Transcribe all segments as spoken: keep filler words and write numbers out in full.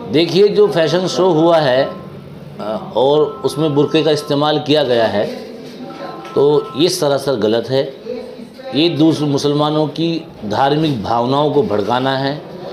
देखिए, जो fashion show हुआ है और उसमें बुर्के का इस्तेमाल किया गया है तो ये सरासर गलत है। ये दूसरे मुसलमानों की धार्मिक भावनाओं को भड़काना है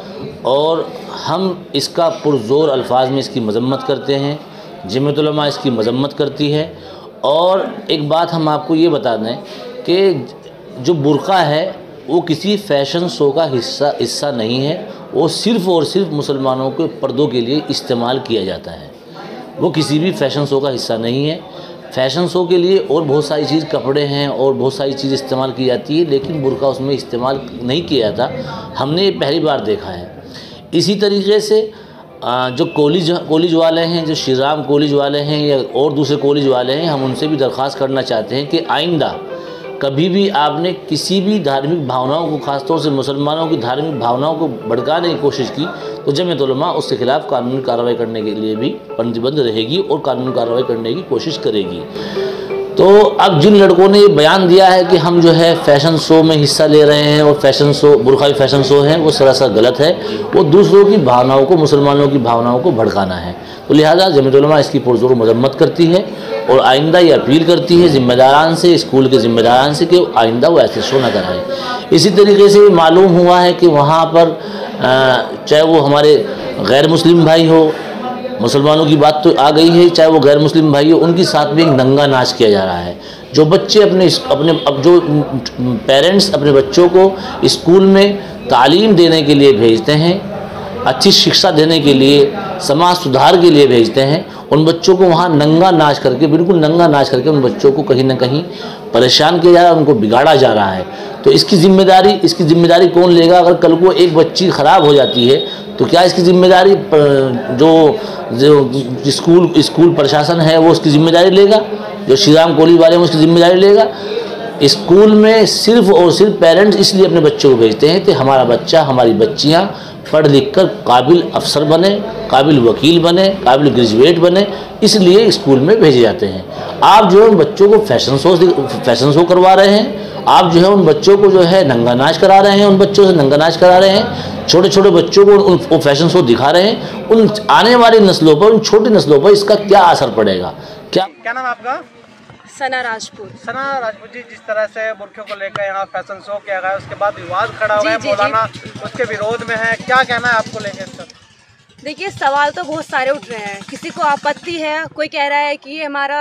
और हम इसका पुरज़ोर अल्फाज में इसकी मजम्मत करते हैं। जमीयत उलमा इसकी मजम्मत करती है। और एक बात हम आपको ये बता दें कि जो बुर्का है वो किसी फ़ैशन शो का हिस्सा हिस्सा नहीं है। वो सिर्फ़ और सिर्फ मुसलमानों के पर्दों के लिए इस्तेमाल किया जाता है। वो किसी भी फ़ैशन शो का हिस्सा नहीं है। फ़ैशन शो के लिए और बहुत सारी चीज़, कपड़े हैं और बहुत सारी चीज़ इस्तेमाल की जाती है, लेकिन बुर्का उसमें इस्तेमाल नहीं किया जाता। हमने ये पहली बार देखा है। इसी तरीके से जो कॉलेज कॉलेज वाले हैं, जो श्री राम कॉलेज वाले हैं या और दूसरे कॉलेज वाले हैं, हम उनसे भी दरख्वास्त करना चाहते हैं कि आइंदा कभी भी आपने किसी भी धार्मिक भावनाओं को, ख़ासतौर से मुसलमानों की धार्मिक भावनाओं को भड़काने की कोशिश की तो जमीयत उलमा उसके ख़िलाफ़ कानूनी कार्रवाई करने के लिए भी प्रतिबद्ध रहेगी और कानूनी कार्रवाई करने की कोशिश करेगी। तो अब जिन लड़कों ने ये बयान दिया है कि हम जो है फ़ैशन शो में हिस्सा ले रहे हैं और फ़ैशन शो बुर्का फ़ैशन शो है, वो सरासर गलत है। वो दूसरों की भावनाओं को, मुसलमानों की भावनाओं को भड़काना है। तो लिहाजा जमीयत उलमा इसकी पुरज़ोर मजम्मत करती है और आइंदा ये अपील करती है ज़िम्मेदारान से, स्कूल के ज़िम्मेदारान से कि आइंदा वो ऐसे शो न कराएँ। इसी तरीके से मालूम हुआ है कि वहाँ पर चाहे वो हमारे गैर मुस्लिम भाई हो, मुसलमानों की बात तो आ गई है, चाहे वो गैर मुस्लिम भाई हो, उनके साथ भी एक नंगा नाच किया जा रहा है। जो बच्चे अपने अपने अब जो पेरेंट्स अपने बच्चों को स्कूल में तालीम देने के लिए भेजते हैं, अच्छी शिक्षा देने के लिए, समाज सुधार के लिए भेजते हैं, उन बच्चों को वहाँ नंगा नाच करके, बिल्कुल नंगा नाच करके उन बच्चों को कहीं ना कहीं परेशान किया जा रहा है, उनको बिगाड़ा जा रहा है। तो इसकी जिम्मेदारी इसकी जिम्मेदारी कौन लेगा? अगर कल को एक बच्ची ख़राब हो जाती है तो क्या इसकी जिम्मेदारी जो जो स्कूल स्कूल प्रशासन है वो उसकी जिम्मेदारी लेगा? जो श्री राम कॉलेज वाले हैं उसकी जिम्मेदारी लेगा? स्कूल में सिर्फ और सिर्फ पेरेंट्स इसलिए अपने बच्चों को भेजते हैं कि हमारा बच्चा, हमारी बच्चियाँ पढ़ लिख कर काबिल अफसर बने, काबिल वकील बने, काबिल ग्रेजुएट बने, इसलिए स्कूल में भेजे जाते हैं। आप जो है उन बच्चों को फैशन शो फैशन शो करवा रहे हैं। आप जो है उन बच्चों को जो है नंगा नाच करा रहे हैं, उन बच्चों से नंगा नाच करा रहे हैं, छोटे छोटे बच्चों को उन फैशन शो दिखा रहे हैं। उन आने वाली नस्लों पर, उन छोटी नस्लों पर इसका क्या असर पड़ेगा? क्या क्या नाम है आपका? सना राजपूत। सना राजपूत जी, जिस तरह से बुर्के को लेकर यहाँ फैशन शो किया गया, उसके बाद विवाद खड़ा हुआ है, मौलाना उसके विरोध में है, क्या कहना है आपको लेकर इसका? देखिए, सवाल तो बहुत सारे उठ रहे हैं। किसी को आपत्ति है, कोई कह रहा है कि ये हमारा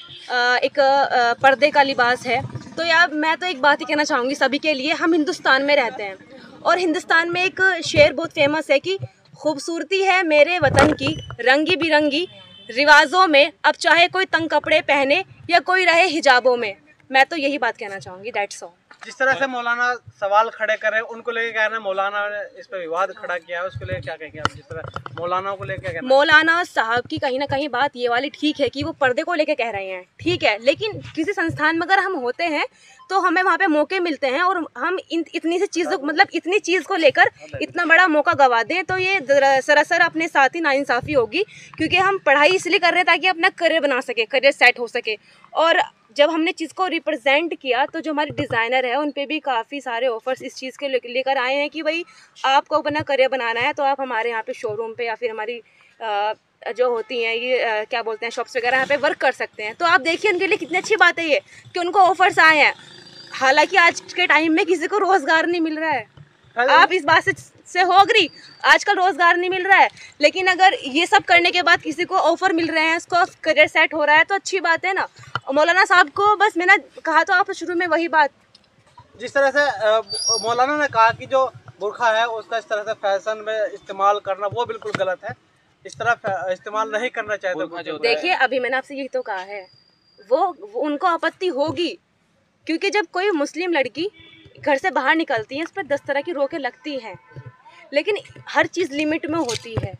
एक पर्दे का लिबास है। तो यार मैं तो एक बात ही कहना चाहूँगी सभी के लिए, हम हिंदुस्तान में रहते हैं और हिंदुस्तान में एक शेर बहुत फेमस है कि खूबसूरती है मेरे वतन की रंगी बिरंगी रिवाजों में, अब चाहे कोई तंग कपड़े पहने या कोई रहे हिजाबों में। मैं तो यही बात कहना चाहूँगी, दैट्स ऑल। जिस तरह से मौलाना सवाल खड़े कर रहे हैं, उनको लेके क्या है, मौलाना ने इस पर विवाद खड़ा किया है, उसको लेके क्या कहेंगे आप? जिस तरह मौलाना को लेके क्या? मौलाना साहब की कहीं ना कहीं बात ये वाली ठीक है कि वो पर्दे को लेके कह रहे हैं, ठीक है, लेकिन किसी संस्थान में अगर हम होते हैं तो हमें वहाँ पे मौके मिलते हैं और हम इन इतनी सी चीज़ मतलब इतनी चीज़ को लेकर इतना बड़ा मौका गवा दें तो ये सरासर अपने साथ ही नाइंसाफ़ी होगी। क्योंकि हम पढ़ाई इसलिए कर रहे हैं ताकि अपना करियर बना सके, करियर सेट हो सके। और जब हमने चीज़ को रिप्रेजेंट किया तो जो हमारे डिज़ाइनर है उन पे भी काफ़ी सारे ऑफर्स इस चीज़ के लेकर आए हैं कि भाई आपको अपना करियर बनाना है तो आप हमारे यहाँ पे शोरूम पे या फिर हमारी आ, जो होती हैं ये आ, क्या बोलते हैं शॉप्स वगैरह यहाँ पे वर्क कर सकते हैं। तो आप देखिए उनके लिए कितनी अच्छी बात है ये कि उनको ऑफर्स आए हैं। हालांकि आज के टाइम में किसी को रोज़गार नहीं मिल रहा है, आप इस बात से से हो अग्री? आजकल रोज़गार नहीं मिल रहा है, लेकिन अगर ये सब करने के बाद किसी को ऑफर मिल रहे हैं, उसको करियर सेट हो रहा है तो अच्छी बात है ना। मौलाना साहब को बस मैंने कहा तो आप शुरू में वही बात, जिस तरह से मौलाना ने कहा कि जो बुर्का है उसका इस तरह से फैशन में इस्तेमाल करना वो बिल्कुल गलत है, इस तरह इस्तेमाल नहीं करना चाहिए। देखिए, अभी मैंने आपसे यही तो कहा है, वो, वो उनको आपत्ति होगी क्योंकि जब कोई मुस्लिम लड़की घर से बाहर निकलती है उस पर दस तरह की रोकें लगती हैं, लेकिन हर चीज़ लिमिट में होती है,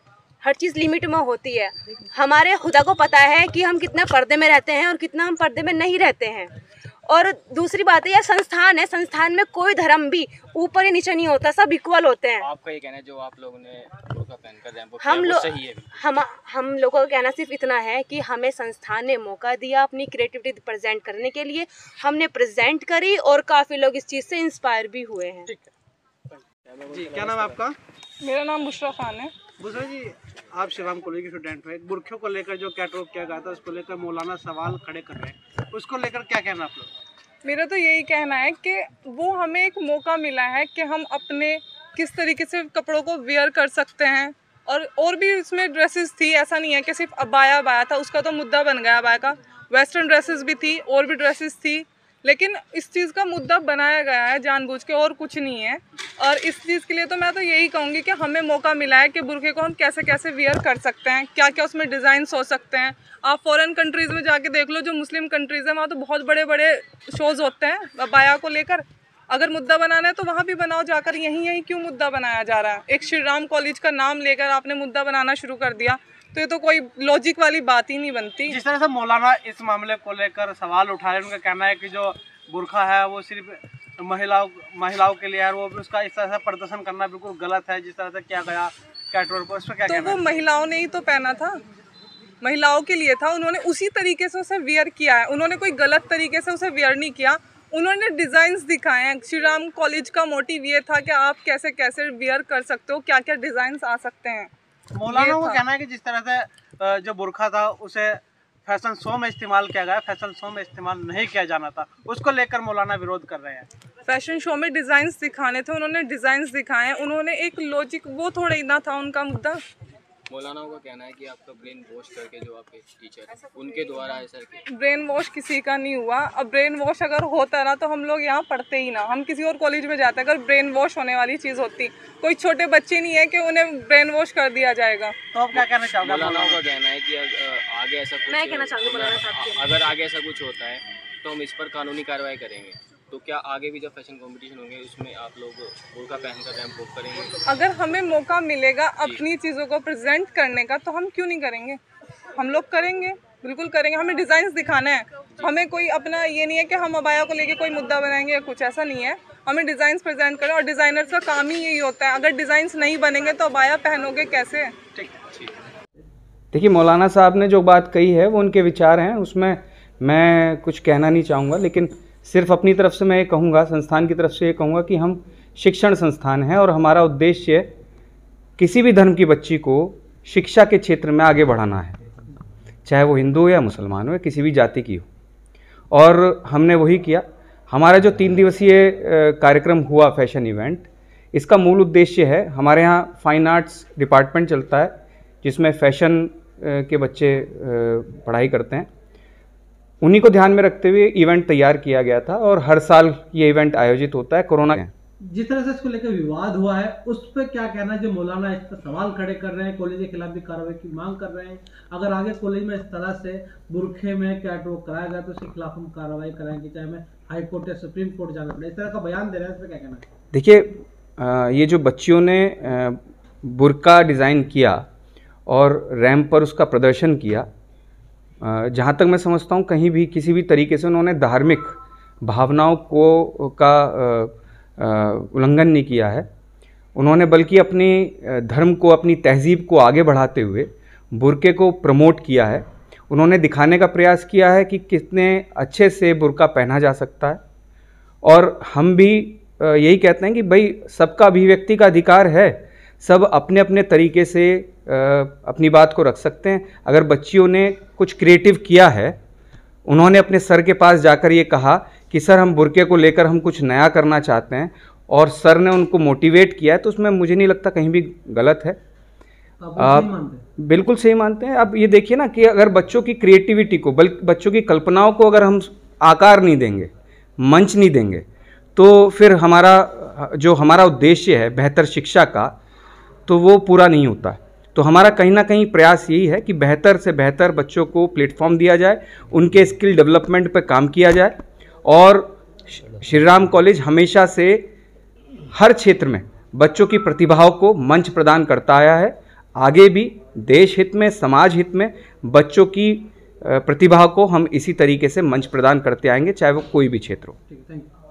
हर चीज़ लिमिट में होती है। हमारे खुदा को पता है कि हम कितना पर्दे में रहते हैं और कितना हम पर्दे में नहीं रहते हैं। और दूसरी बात है, यह संस्थान है, संस्थान में कोई धर्म भी ऊपर ही नीचे नहीं होता, सब इक्वल होते हैं। आपका ये कहना है जो आप लोगों ने बुर्का पहनकर हैं वो हम लोग सही है? हम हम लोगों का कहना सिर्फ इतना है कि हमें संस्थान ने मौका दिया अपनी क्रिएटिविटी प्रेजेंट करने के लिए, हमने प्रेजेंट करी और काफ़ी लोग इस चीज़ से इंस्पायर भी हुए हैं। ठीक है जी, क्या नाम है आपका? मेरा नाम बुशरा खान है। बुज़ुर्ग जी, आप श्री राम कॉलेज के स्टूडेंट हैं, बुरखे को लेकर जो कैटवॉक किया गया था उसको लेकर मौलाना सवाल खड़े कर रहे हैं, उसको लेकर क्या कहना आप लोग? मेरा तो यही कहना है कि वो हमें एक मौका मिला है कि हम अपने किस तरीके से कपड़ों को वेयर कर सकते हैं, और और भी इसमें ड्रेसेस थी, ऐसा नहीं है कि सिर्फ अबाया अबाया था, उसका तो मुद्दा बन गया अबाया का, वेस्टर्न ड्रेसेस भी थी और भी ड्रेसेस थी, लेकिन इस चीज़ का मुद्दा बनाया गया है जानबूझ के, और कुछ नहीं है। और इस चीज़ के लिए तो मैं तो यही कहूँगी कि हमें मौका मिला है कि बुरखे को हम कैसे कैसे वेयर कर सकते हैं, क्या क्या उसमें डिज़ाइंस हो सकते हैं। आप फॉरेन कंट्रीज़ में जाके देख लो, जो मुस्लिम कंट्रीज़ हैं वहाँ तो बहुत बड़े बड़े शोज़ होते हैं अबाया को लेकर। अगर मुद्दा बनाना है तो वहाँ भी बनाओ जाकर, यहीं यहीं क्यों मुद्दा बनाया जा रहा है? एक श्री राम कॉलेज का नाम लेकर आपने मुद्दा बनाना शुरू कर दिया, तो ये तो कोई लॉजिक वाली बात ही नहीं बनती। जिस तरह से मौलाना इस मामले को लेकर सवाल उठा रहे हैं, उनका कहना है कि जो बुरखा है वो सिर्फ महिलाओं महिलाओं के लिए है, वो उसका इस तरह से प्रदर्शन करना बिल्कुल गलत है, जिस तरह से किया गया कैटवॉक पर, उस पर क्या तो कहना है? वो महिलाओं ने ही तो पहना था, महिलाओं के लिए था, उन्होंने उसी तरीके से उसे वेयर किया है, उन्होंने कोई गलत तरीके से उसे वेयर नहीं किया, उन्होंने डिज़ाइंस दिखाए हैं। श्री राम कॉलेज का मोटिव ये था कि आप कैसे कैसे वेयर कर सकते हो, क्या क्या डिज़ाइंस आ सकते हैं। मौलाना को कहना है कि जिस तरह से जो बुरखा था उसे फैशन शो में इस्तेमाल किया गया, फैशन शो में इस्तेमाल नहीं किया जाना था, उसको लेकर मौलाना विरोध कर रहे हैं। फैशन शो में डिज़ाइंस दिखाने थे, उन्होंने डिज़ाइंस दिखाए हैं, उन्होंने एक लॉजिक, वो थोड़ा ही ना था उनका मुद्दा। मौलानाओं का कहना है कि आपका ब्रेन वॉश करके जो आपके टीचर हैं उनके द्वारा ऐसा किया। ब्रेन वॉश किसी का नहीं हुआ। अब ब्रेन वॉश अगर होता ना तो हम लोग यहाँ पढ़ते ही ना, हम किसी और कॉलेज में जाते। अगर ब्रेन वॉश होने वाली चीज़ होती, कोई छोटे बच्चे नहीं है कि उन्हें ब्रेन वॉश कर दिया जाएगा। तो आप क्या कहना चाहोगे? मौलानाओं का कहना है कि आगे ऐसा कुछ, मैं कहना चाहूँगी मौलाना साहब को, अगर आगे ऐसा कुछ होता है तो हम इस पर कानूनी कार्रवाई करेंगे। तो क्या आगे भी जब फैशन कंपटीशन होंगे उसमें आप लोग बुर्का पहनकर रैंप वॉक करेंगे? अगर हमें मौका मिलेगा अपनी चीज़ों को प्रेजेंट करने का तो हम क्यों नहीं करेंगे, हम लोग करेंगे, बिल्कुल करेंगे। हमें डिज़ाइंस दिखाना है, हमें कोई अपना ये नहीं है कि हम अबाया को लेके कोई मुद्दा बनाएंगे या कुछ, ऐसा नहीं है। हमें डिज़ाइंस प्रेजेंट करें, और डिज़ाइनर्स का काम ही यही होता है। अगर डिज़ाइंस नहीं बनेंगे तो अबाया पहनोगे कैसे? ठीक ठीक। देखिए, मौलाना साहब ने जो बात कही है वो उनके विचार हैं, उसमें मैं कुछ कहना नहीं चाहूँगा, लेकिन सिर्फ अपनी तरफ से मैं ये कहूँगा, संस्थान की तरफ से ये कहूँगा कि हम शिक्षण संस्थान हैं और हमारा उद्देश्य किसी भी धर्म की बच्ची को शिक्षा के क्षेत्र में आगे बढ़ाना है, चाहे वो हिंदू हो या मुसलमान हो या किसी भी जाति की हो, और हमने वही किया। हमारा जो तीन दिवसीय कार्यक्रम हुआ फैशन इवेंट, इसका मूल उद्देश्य है, हमारे यहाँ फाइन आर्ट्स डिपार्टमेंट चलता है जिसमें फैशन के बच्चे पढ़ाई करते हैं, उन्हीं को ध्यान में रखते हुए इवेंट तैयार किया गया था, और हर साल ये इवेंट आयोजित होता है। कोरोना जिस तरह से इसको लेकर विवाद हुआ है उस पर क्या कहना है? जो मौलाना इस पर सवाल खड़े कर रहे हैं, कॉलेज के खिलाफ भी कार्रवाई की मांग कर रहे हैं, अगर आगे कॉलेज में इस तरह से बुरखे में कैटवॉक कराया गया तो उसके खिलाफ हम कार्रवाई कराएंगे, चाहे हमें हाई कोर्ट या सुप्रीम कोर्ट जाना पड़े, इस तरह का बयान दे रहे हैं, इस पर क्या कहना है? देखिए, ये जो बच्चियों ने बुरका डिज़ाइन किया और रैंप पर उसका प्रदर्शन किया, जहाँ तक मैं समझता हूँ कहीं भी किसी भी तरीके से उन्होंने धार्मिक भावनाओं को का उल्लंघन नहीं किया है। उन्होंने बल्कि अपनी धर्म को, अपनी तहजीब को आगे बढ़ाते हुए बुरके को प्रमोट किया है। उन्होंने दिखाने का प्रयास किया है कि कितने अच्छे से बुरका पहना जा सकता है, और हम भी यही कहते हैं कि भाई सबका अभिव्यक्ति का अधिकार है, सब अपने अपने तरीके से अपनी बात को रख सकते हैं। अगर बच्चियों ने कुछ क्रिएटिव किया है, उन्होंने अपने सर के पास जाकर ये कहा कि सर हम बुरके को लेकर हम कुछ नया करना चाहते हैं, और सर ने उनको मोटिवेट किया है, तो उसमें मुझे नहीं लगता कहीं भी गलत है। आप बिल्कुल सही मानते हैं। अब ये देखिए ना कि अगर बच्चों की क्रिएटिविटी को, बल्कि बच्चों की कल्पनाओं को अगर हम आकार नहीं देंगे, मंच नहीं देंगे, तो फिर हमारा जो हमारा उद्देश्य है बेहतर शिक्षा का, तो वो पूरा नहीं होता। तो हमारा कहीं ना कहीं प्रयास यही है कि बेहतर से बेहतर बच्चों को प्लेटफॉर्म दिया जाए, उनके स्किल डेवलपमेंट पर काम किया जाए, और श्री राम कॉलेज हमेशा से हर क्षेत्र में बच्चों की प्रतिभाओं को मंच प्रदान करता आया है। आगे भी देश हित में, समाज हित में बच्चों की प्रतिभा को हम इसी तरीके से मंच प्रदान करते आएंगे, चाहे वो कोई भी क्षेत्र हो।